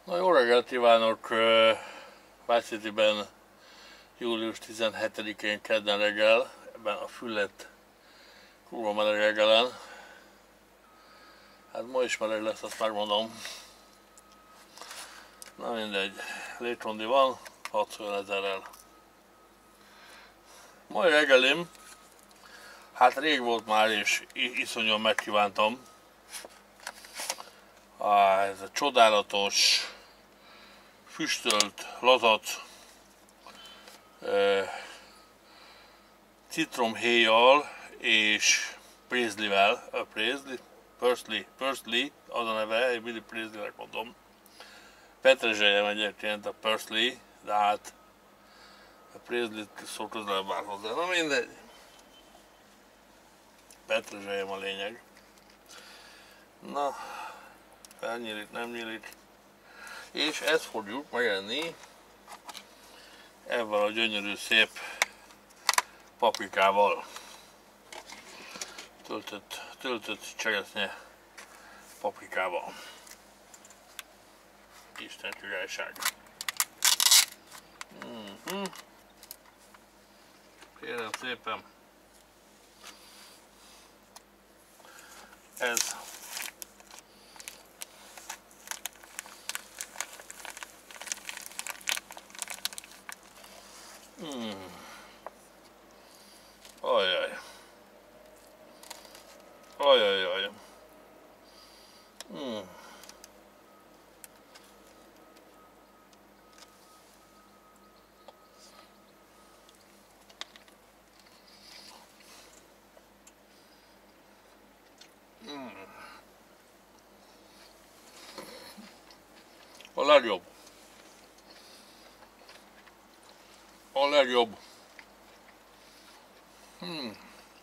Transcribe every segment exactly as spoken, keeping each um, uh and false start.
Na, jó reggelt kívánok! Vice Cityben július tizenhetedikén kedden reggel, ebben a füllet kurva meleg reggelen. Hát ma is meleg lesz, azt megmondom. Na mindegy, létrondi van, hadd szóljon ezerrel. Mai reggelim, hát rég volt már és iszonyan megkívántam. Ah, ez a csodálatos, füstölt, lazac, eh, citromhéjjal és prézlivel, a prézli, Pursley, Pursley, az a neve, én mindig prézlinek mondom. Petrezselyem egyébként a Pursley, de hát a prézlit szó közelebb áll hozzá, na mindegy. Petrezselyem a lényeg. Na, felnyílik, nem nyílik. És ezt fogjuk megenni ezzel a gyönyörű szép paprikával. Töltött, töltött cseresznye paprikával. Isten királyság. Mm-hmm. Kérem szépen. Ez Mm. Ajaj. Ajajaj. Mm. Mm. A legjobb. A legjobb. Hmm.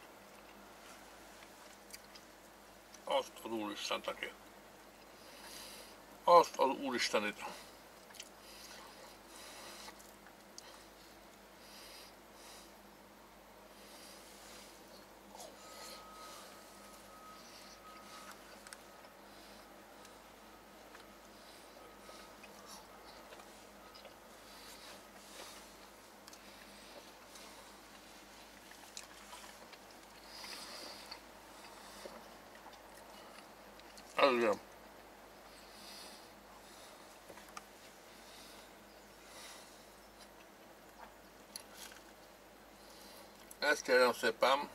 Azt az Úristent neki. Azt az Úristenit. Ez igen. Ezt kérem szépen.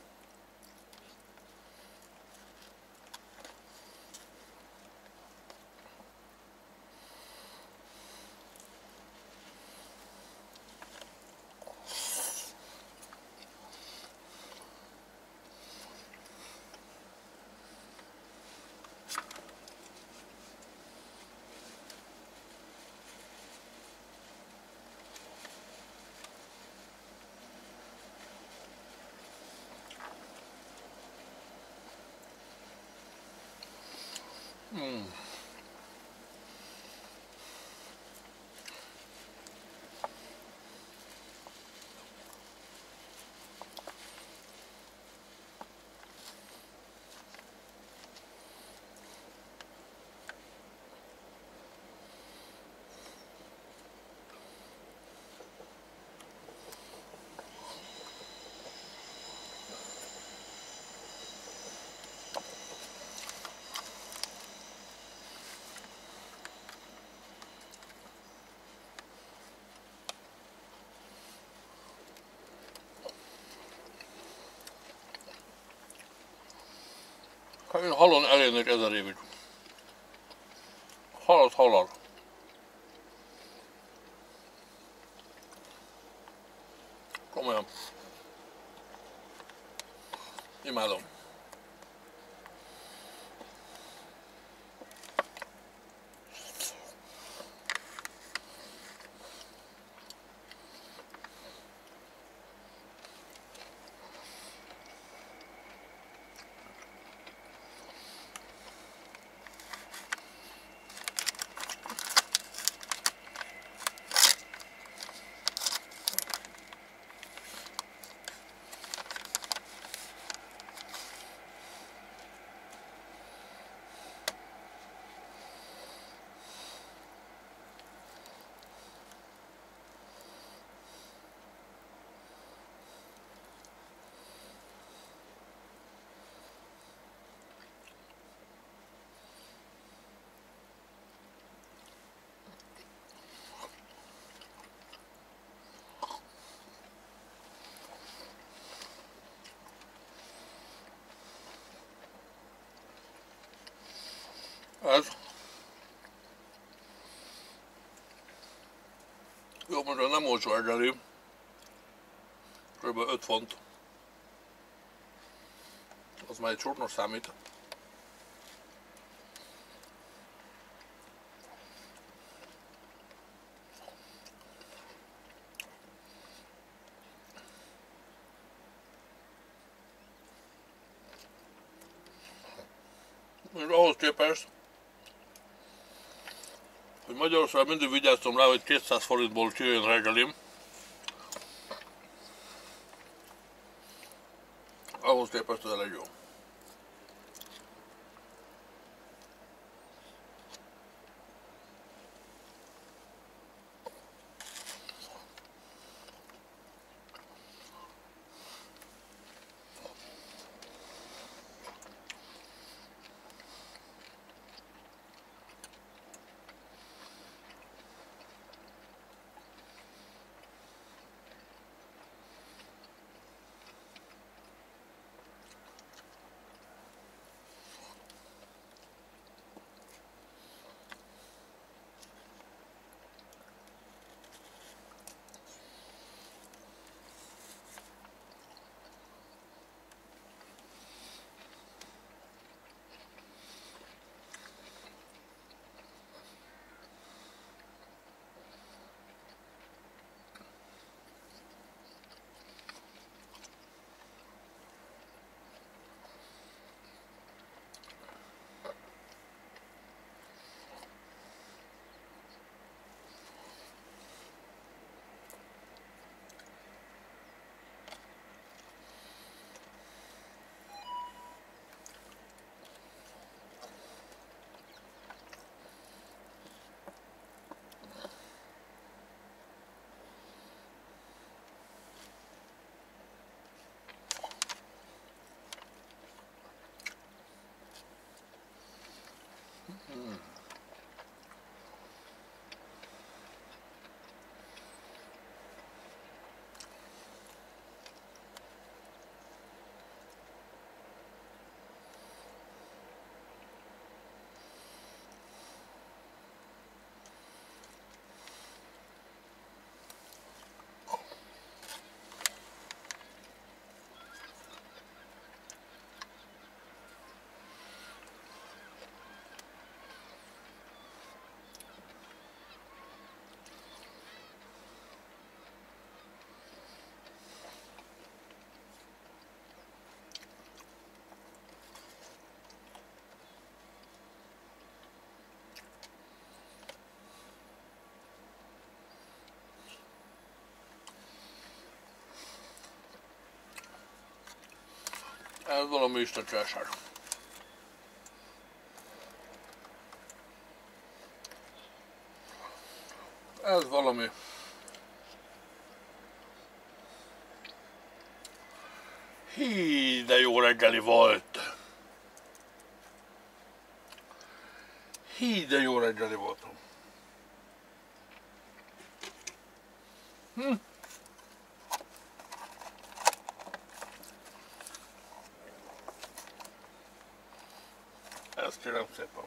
Mm. Hát én halon elérnék ezer évig. Halad, halad. Komolyan. Imádom. Ez. Jó, mondja, nem olcsó reggeli. Kb. öt font. Az már egy csúrnos számít. És ahhoz képest, hogy Magyarországon mindig vigyáztam rá, hogy kétszáz forintból jöjjön reggelim, ahhoz képest ez elég jó. Hmm. Ez valami isten császár. Ez valami. Hí, de jó reggeli volt. Hí, de jó reggeli volt. Hm. Ezt kérem szépen.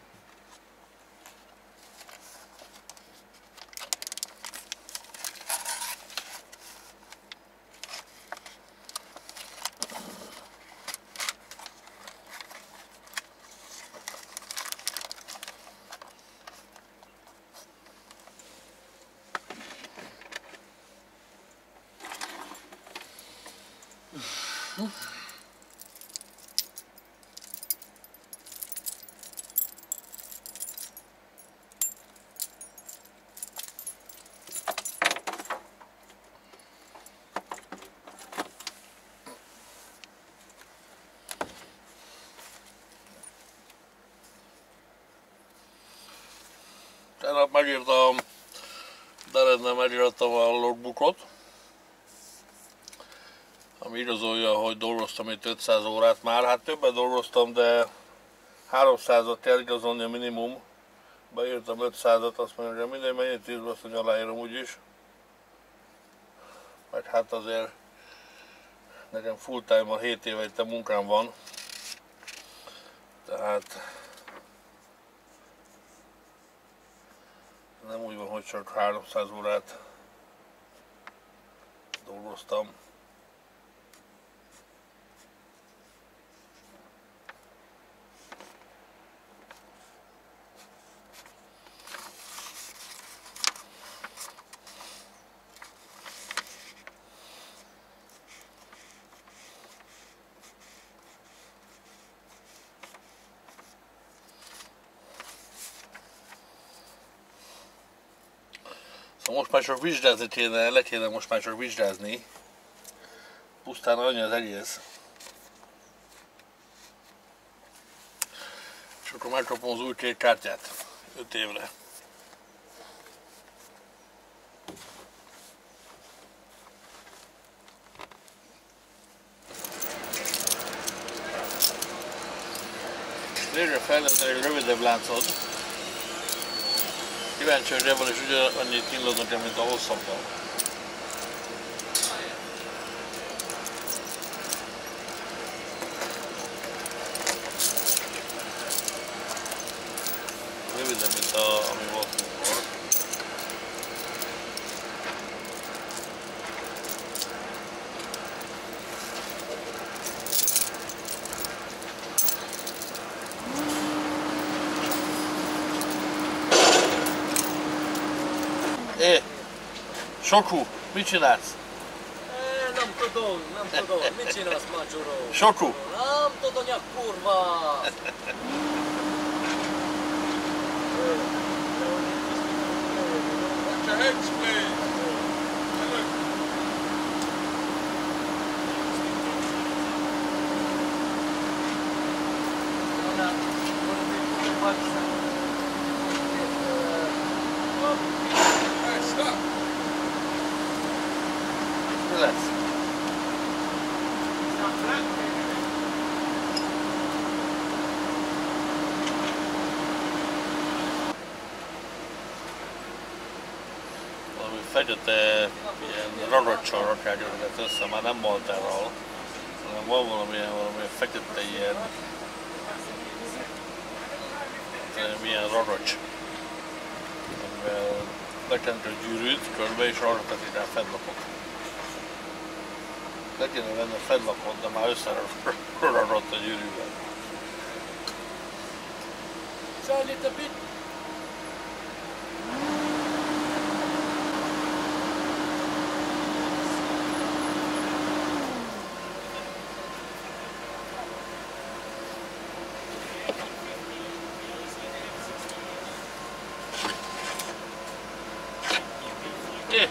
Tegnap megírtam, Derednek megírtam a logbookot, ami igazolja, hogy dolgoztam itt ötszáz órát már. Hát többet dolgoztam, de háromszázat kell igazolni a minimum. Beírtam ötszázat, azt mondja, hogy minden mennyit írva, azt mondja, aláírom úgyis. Meg hát azért nekem full time-ban hét éve itt a munkám van. Tehát hogy csak háromszáz órát dolgoztam. Most már csak vizsgázni kéne, le kéne most már csak vizsgázni. Pusztán annyi az egész. És akkor megkapom az új kék kártyát. öt évre. Végre fejlődtem egy rövidebb láncod. Kíváncsi, hogy ebben is ugyanannyit kínlódnak el, mint a hosszabban. Rövidebb, mint a, ami volt múltkor. É, Soku, mit csinálsz? É, nem tudom, nem tudom. Mit csinálsz, Macsuro? Soku! Nem tudom, nyak kurva! Watch your heads, please. Hey, stop. Mi lesz? Valami fekete ilyen ragacsal rakják őket össze, már nem maltárral, hanem van valamilyen, valamilyen fekete ilyen milyen ragacs, amivel lekent a gyűrűt körbe és arra teszik rá fedlapot. Le kéne venni a fedlapot, de már összeragadt a gyűrűvel. Try a little bit. Eh.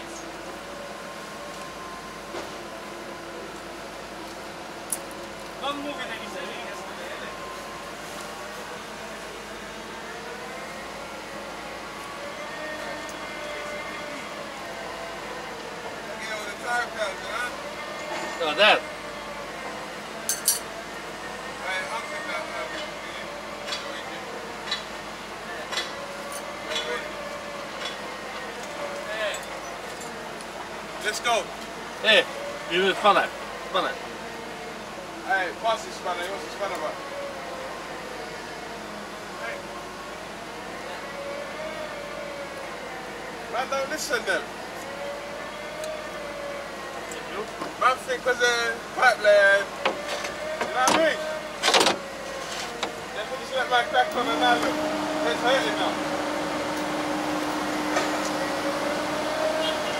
Non muovete di sé. Ja, där! Let's go. Eh, vi vill spanna. Spanna. Hey, pass this spanner. What's the spanner about? Hey. Man, don't listen them. Man think because the pipe layer, you know what I mean? Then we just let man crack on and now look. It's hurting now.